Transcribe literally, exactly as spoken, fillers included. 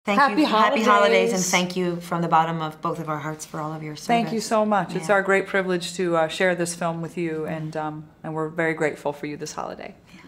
Thank Happy you. holidays. Happy holidays, and thank you from the bottom of both of our hearts for all of your service. Thank you so much. It's Yeah. our great privilege to uh, share this film with you, and um, and we're very grateful for you this holiday. Yeah.